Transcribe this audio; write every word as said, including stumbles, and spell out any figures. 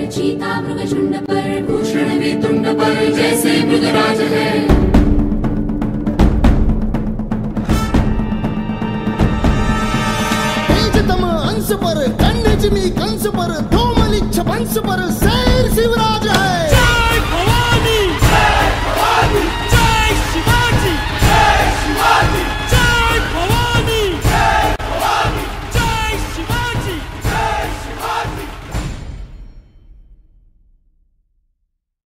चीता मृगशुंड पर, भूषण भी तुंड पर जैसे मृगराज है। तेजतम अंश पर कन्या जिमी